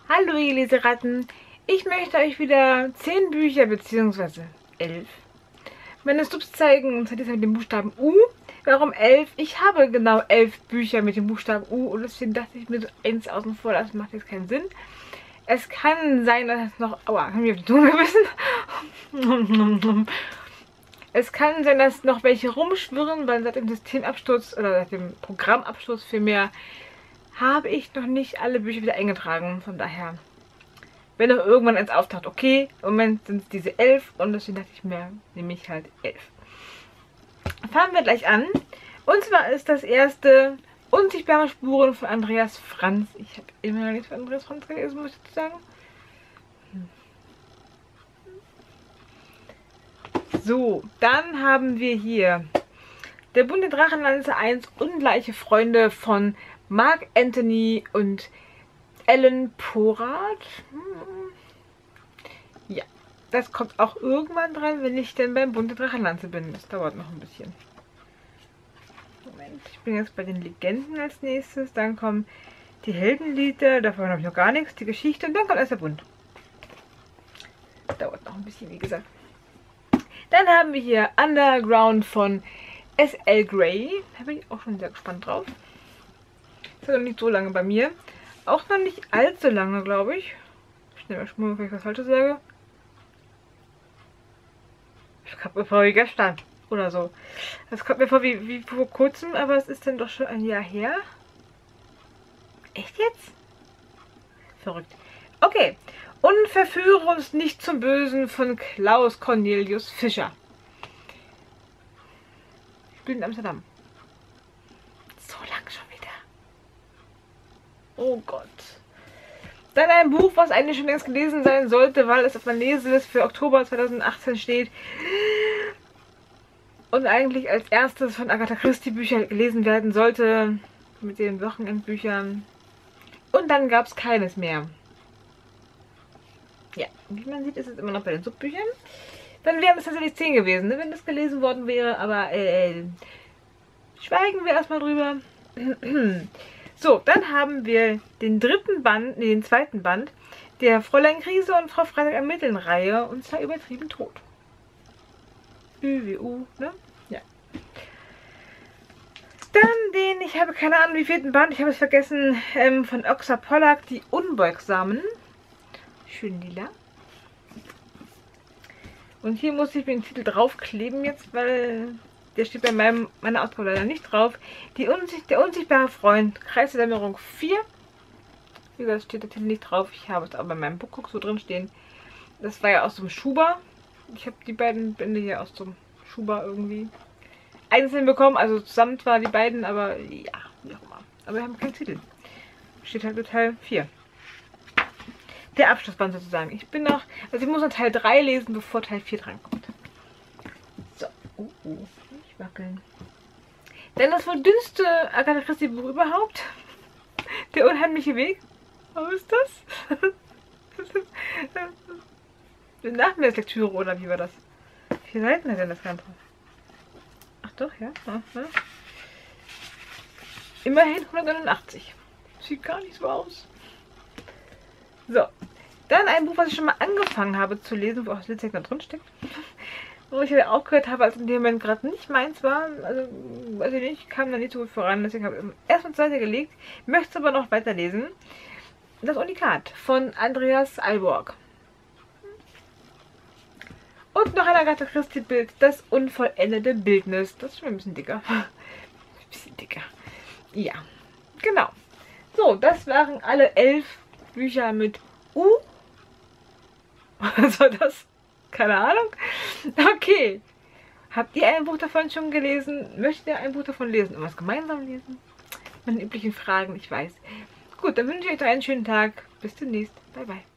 Hallo ihr Leseratten, ich möchte euch wieder 10 Bücher bzw. 11 meine Subs zeigen, und zwar diesmal mit dem Buchstaben U. Warum 11? Ich habe genau 11 Bücher mit dem Buchstaben U und deswegen dachte ich mir so eins außen vor, das macht jetzt keinen Sinn. Es kann sein, dass es noch... Aua, haben wir auf die Zunge gebissen? Es kann sein, dass noch welche rumschwirren, weil seit dem Systemabsturz oder seit dem Programmabsturz vielmehr habe ich noch nicht alle Bücher wieder eingetragen. Von daher, wenn noch irgendwann eins auftaucht, okay. Im Moment sind es diese 11 und deswegen dachte ich mir, nehme ich halt 11. Fangen wir gleich an. Und zwar ist das erste Unsichtbare Spuren von Andreas Franz. Ich habe immer noch nichts von Andreas Franz gelesen, muss ich sagen. So, dann haben wir hier Der Bund der Drachenlanze 1 Ungleiche Freunde von Mark Anthony und Ellen Porat. Ja, das kommt auch irgendwann dran, wenn ich denn beim Bund der Drachenlanze bin. Das dauert noch ein bisschen. Moment, ich bin jetzt bei den Legenden als nächstes. Dann kommen die Heldenlieder, davon habe ich noch gar nichts. Die Geschichte und dann kommt erst der Bund. Dauert noch ein bisschen, wie gesagt. Dann haben wir hier Underground von S.L. Gray. Da bin ich auch schon sehr gespannt drauf. Ist ja noch nicht so lange bei mir. Auch noch nicht allzu lange, glaube ich. Schnell mal schmummeln, wenn ich was Falsches sage. Ich komme mir vor wie gestern oder so. Das kommt mir vor wie vor kurzem, aber es ist dann doch schon ein Jahr her. Echt jetzt? Verrückt. Okay. Und verführe uns nicht zum Bösen von Klaus Cornelius Fischer. Ich bin in Amsterdam. So lang schon wieder. Oh Gott. Dann ein Buch, was eigentlich schon längst gelesen sein sollte, weil es auf meiner Leseliste für Oktober 2018 steht. Und eigentlich als erstes von Agatha Christie Bücher gelesen werden sollte. Mit den Wochenendbüchern. Und dann gab es keines mehr. Ja, wie man sieht, ist es immer noch bei den Subbüchern. Dann wären es tatsächlich 10 gewesen, ne, wenn das gelesen worden wäre. Aber schweigen wir erstmal drüber. So, dann haben wir den zweiten Band der Fräulein Krise und Frau Freitag ermitteln Reihe. Und zwar Übertrieben tot. ÜWU, ne? Ja. Dann den, ich habe keine Ahnung, wie 4. Band, ich habe es vergessen, von Oxa Pollack, Die Unbeugsamen. Schön lila. Und hier muss ich mir den Titel draufkleben jetzt, weil der steht bei meiner Ausgabe leider nicht drauf. Der unsichtbare Freund, Kreis der Dämmerung 4. Wie gesagt, steht der Titel nicht drauf. Ich habe es aber bei meinem Buchguck so drin stehen. Das war ja aus dem Schuber. Ich habe die beiden Bände hier aus dem Schuber irgendwie einzeln bekommen. Also zusammen zwar die beiden, aber ja, wie auch immer. Aber wir haben keinen Titel. Steht halt nur Teil 4. Der Abschlussband sozusagen. Ich muss noch Teil 3 lesen, bevor Teil 4 drankommt. So. Nicht wackeln. Dann das wohl dünnste Agatha Christie Buch überhaupt. Der unheimliche Weg. Was ist das? Eine Nachmittagslektüre oder wie war das? 4 Seiten hat denn das Ganze? Ach doch, ja. Immerhin 189. Sieht gar nicht so aus. So, dann ein Buch, was ich schon mal angefangen habe zu lesen, wo auch das Litzek drin steckt. Wo ich aber auch gehört habe, als in dem Moment gerade nicht meins war. Also, weiß ich nicht, kam da nicht so gut voran. Deswegen habe ich erstmal zur Seite gelegt. Möchte es aber noch weiterlesen. Das Unikat von Andreas Alborg. Und noch ein Agatha Christie Bild, das unvollendete Bildnis. Das ist schon ein bisschen dicker. Ein bisschen dicker. Ja, genau. So, das waren alle 11 Bücher mit U. Was war das? Keine Ahnung. Okay. Habt ihr ein Buch davon schon gelesen? Möchtet ihr ein Buch davon lesen? Und was gemeinsam lesen? Meine üblichen Fragen, ich weiß. Gut, dann wünsche ich euch einen schönen Tag. Bis demnächst. Bye, bye.